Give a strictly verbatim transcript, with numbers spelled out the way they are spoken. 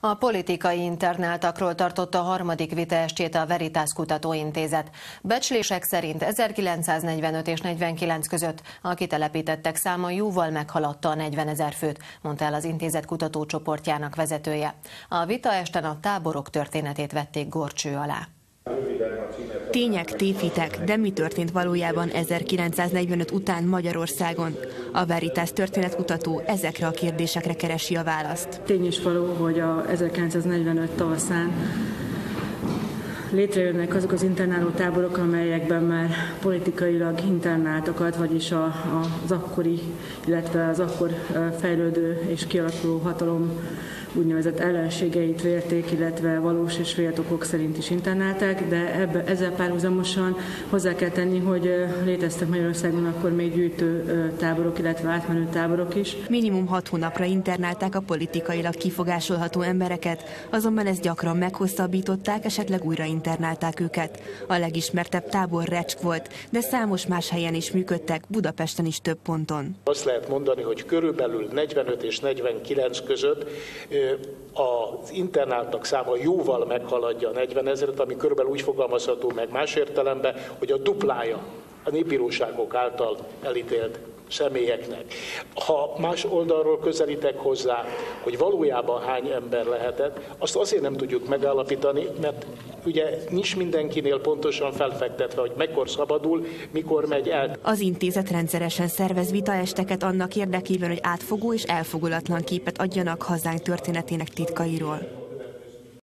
A politikai internáltakról tartotta a harmadik vitaestjét a Veritas Kutatóintézet. Becslések szerint ezerkilencszáznegyvenöt és negyvenkilenc között a kitelepítettek száma jóval meghaladta a negyvenezer főt, mondta el az intézet kutatócsoportjának vezetője. A vitaesten a táborok történetét vették górcső alá. Tények, tévhitek, de mi történt valójában ezerkilencszáznegyvenöt után Magyarországon? A Veritas történetkutató ezekre a kérdésekre keresi a választ. Tény is való, hogy a ezerkilencszáznegyvenöt tavaszán létrejönnek azok az internáló táborok, amelyekben már politikailag internáltakat, vagyis a, a, az akkori, illetve az akkor fejlődő és kialakuló hatalom úgynevezett ellenségeit vérték, illetve valós és vélt okok szerint is internálták, de ebbe, ezzel párhuzamosan hozzá kell tenni, hogy léteztek Magyarországon akkor még gyűjtő táborok, illetve átmenő táborok is. Minimum hat hónapra internálták a politikailag kifogásolható embereket, azonban ezt gyakran meghosszabbították, esetleg újra internálták őket. A legismertebb tábor Recsk volt, de számos más helyen is működtek, Budapesten is több ponton. Azt lehet mondani, hogy körülbelül negyvenöt és negyvenkilenc között az internáltak száma jóval meghaladja a negyvenezret, ami körülbelül úgy fogalmazható meg más értelemben, hogy a duplája a népbíróságok által elítélt személyeknek. Ha más oldalról közelítek hozzá, hogy valójában hány ember lehetett, azt azért nem tudjuk megállapítani, mert ugye nincs mindenkinél pontosan felfektetve, hogy mikor szabadul, mikor megy el. Az intézet rendszeresen szervez vitaesteket annak érdekében, hogy átfogó és elfogulatlan képet adjanak hazánk történetének titkairól.